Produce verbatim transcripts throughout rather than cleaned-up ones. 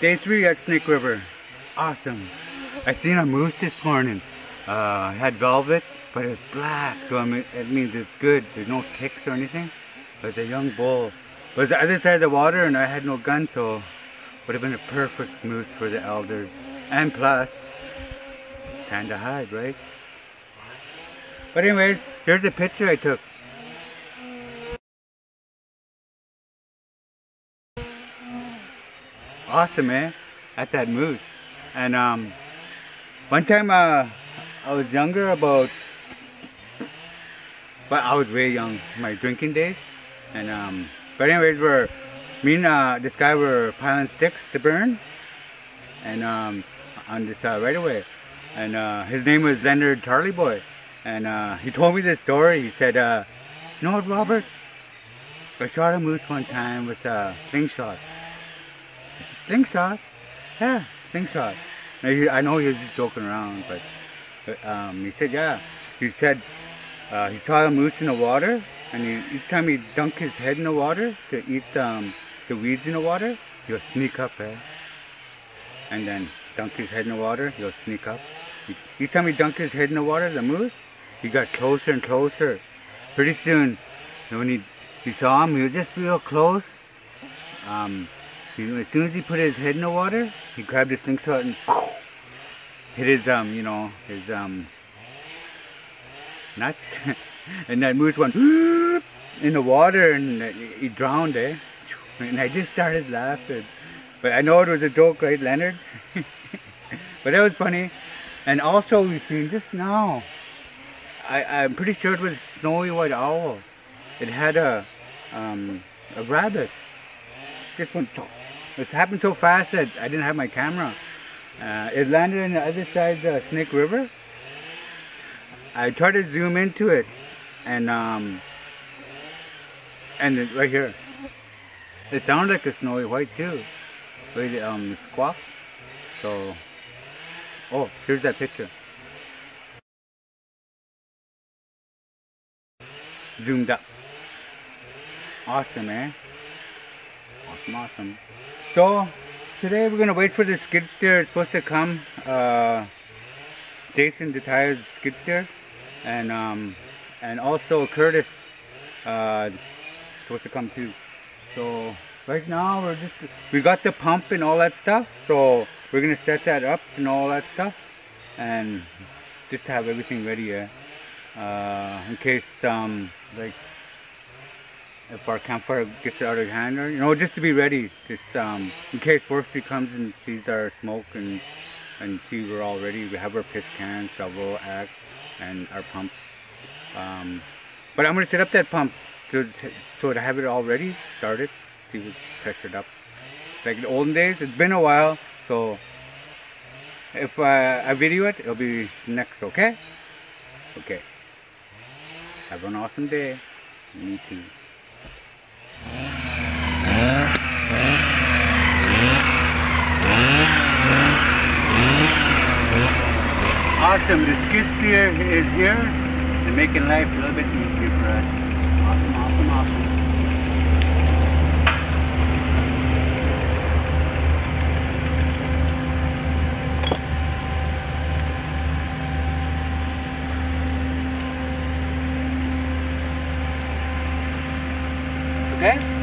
Day three at Snake River. Awesome. I seen a moose this morning. Uh, it had velvet, but it's black, so I mean, it means it's good. There's no ticks or anything. It was a young bull. It was the other side of the water, and I had no gun, so would have been a perfect moose for the elders. And plus, time to hide, right? But anyways, here's a picture I took. Awesome, man. That's that moose. And um, one time uh, I was younger, about, but I was way young, my drinking days. And um, but anyways, we're me and uh, this guy were piling sticks to burn, and um, on this uh, right away. And uh, his name was Leonard Charlie Boy. And uh, he told me this story. He said, uh, "You know what, Robert? I shot a moose one time with a slingshot." I said, "Slingshot? Yeah, slingshot." Now, he, I know he was just joking around, but, but um, he said, yeah. He said uh, he saw a moose in the water, and he, each time he dunked his head in the water to eat um, the weeds in the water, he'll sneak up, eh? And then dunk his head in the water, he'll sneak up. He, each time he dunked his head in the water, the moose, he got closer and closer. Pretty soon, when he, he saw him, he was just real close. Um, he, as soon as he put his head in the water, he grabbed his slingshot and hit his, um, you know, his, um, nuts. And that moose went in the water, and he drowned, eh? And I just started laughing. But I know it was a joke, right, Leonard? But that was funny. And also, we've seen just now, I, I'm pretty sure it was a snowy white owl. It had a, um, a rabbit. Just went, it happened so fast that I didn't have my camera. Uh, it landed on the other side of the Snake River. I tried to zoom into it, and um, and it, right here, it sounded like a snowy white too. Right, um, squawk. So, oh, here's that picture. Zoomed up. Awesome, eh? Awesome, awesome. So, today we're gonna wait for the skid steer. It's supposed to come. Uh, Jason DeTire's skid steer, and um, and also Curtis uh, supposed to come too. So right now we're just we got the pump and all that stuff. So we're gonna set that up and all that stuff, and just to have everything ready, yeah. Uh, in case um, like if our campfire gets out of hand, or you know, just to be ready, just um, in case forestry comes and sees our smoke and and see we're all ready. We have our piss can, shovel, axe, and our pump. Um, but I'm gonna set up that pump to, so to have it all ready, started, see if it's pressured up. It's like in the olden days. It's been a while, so if uh, I video it, it'll be next. Okay? Okay. Have an awesome day. Me too. Awesome, the skid steer is here and making life a little bit easier for us. Awesome, awesome, awesome. Okay?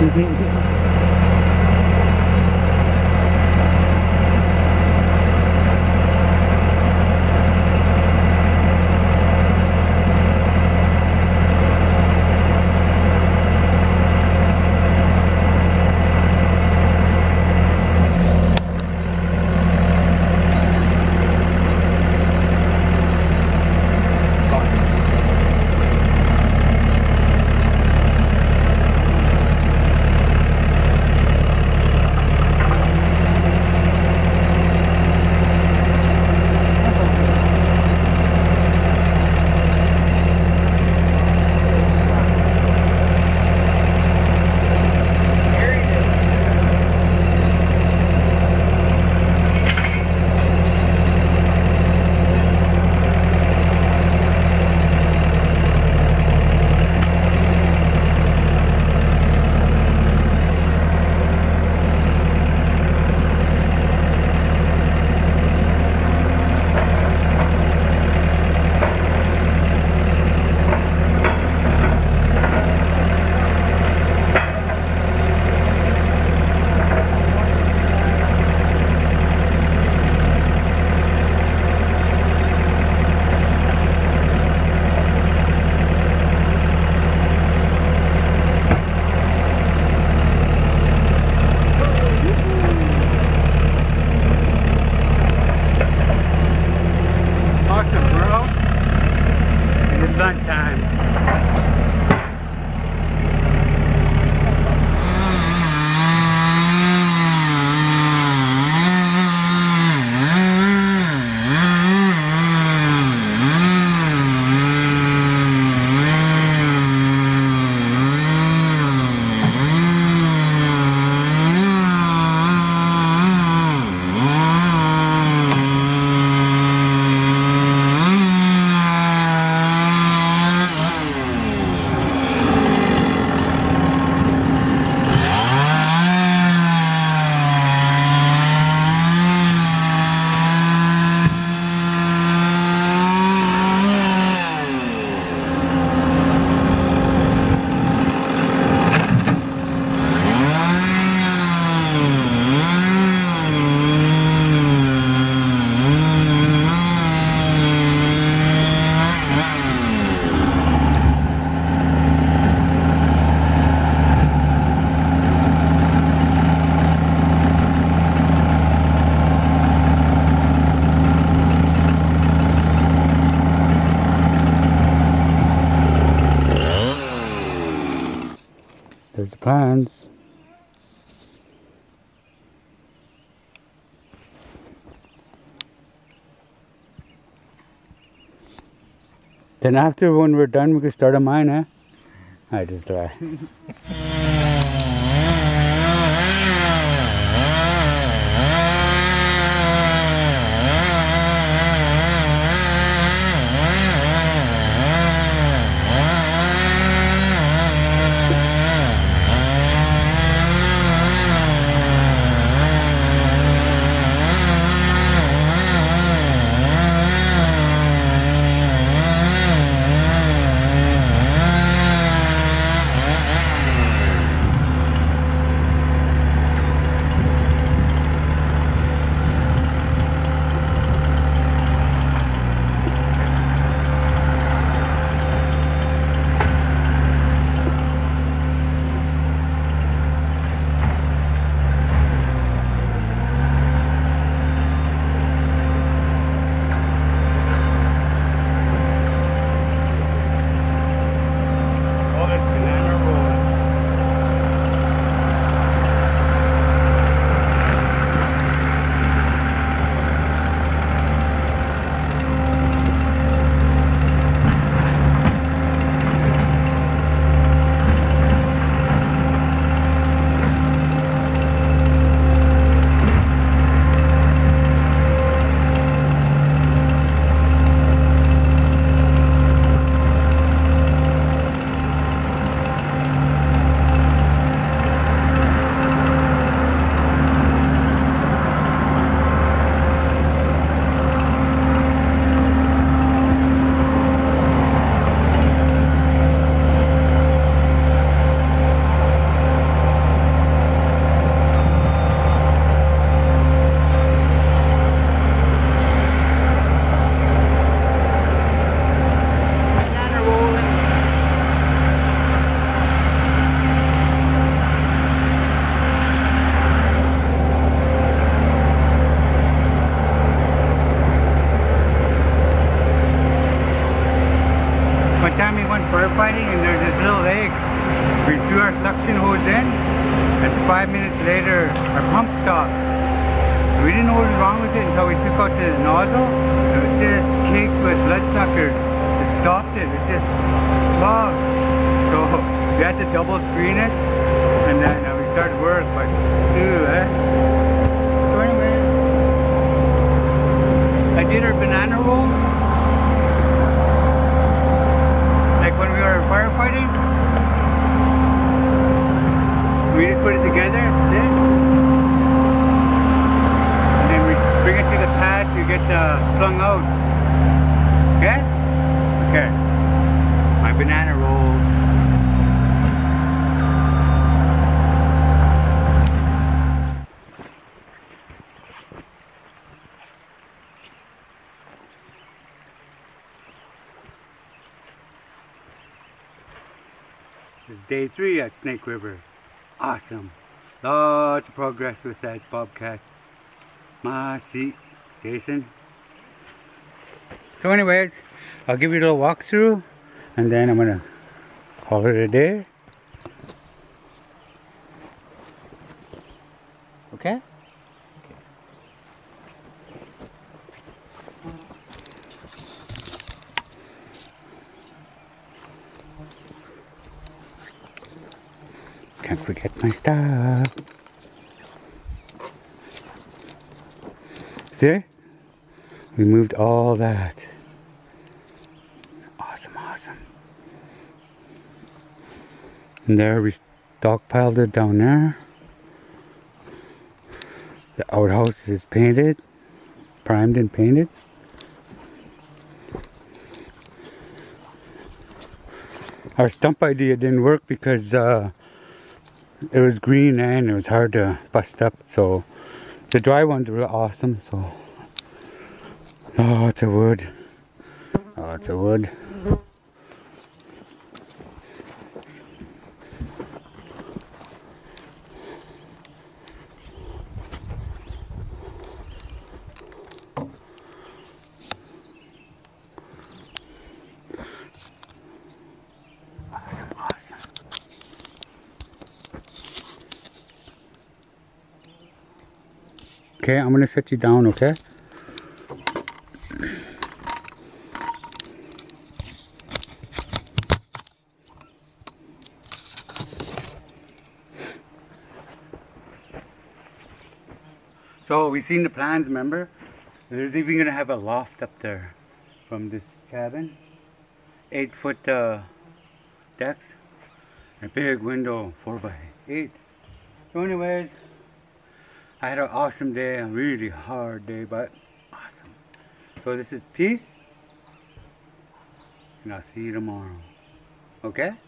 There's the plans. Then after when we're done, we can start a mine, eh? I just lie. time we went firefighting and there's this little lake. We threw our suction hose in and five minutes later our pump stopped. We didn't know what was wrong with it until we took out the nozzle. It was just caked with bloodsuckers. It stopped it. It just clogged. So we had to double screen it and then uh, we started work. But ew, eh? So anyway, I did our banana rolls. Like when we were firefighting. We just put it together, that's it. And then we bring it to the pad to get uh, slung out. Okay? Okay. My banana rolls. It's day three at Snake River. Awesome. Lots of progress with that bobcat. My seat, Jason. So anyways, I'll give you a little walkthrough and then I'm gonna call it a day. Okay? Can't forget my stuff. See? We moved all that. Awesome, awesome. And there we stockpiled it down there. The outhouse is painted, primed and painted. Our stump idea didn't work because uh, it was green and it was hard to bust up, so the dry ones were awesome. So lots of wood, lots of wood. Awesome, awesome. Okay, I'm gonna set you down, okay? So we've seen the plans, remember? There's even gonna have a loft up there from this cabin. Eight foot uh, decks. A big window, four by eight. So anyways, I had an awesome day, a really hard day, but awesome. So this is peace, and I'll see you tomorrow. Okay?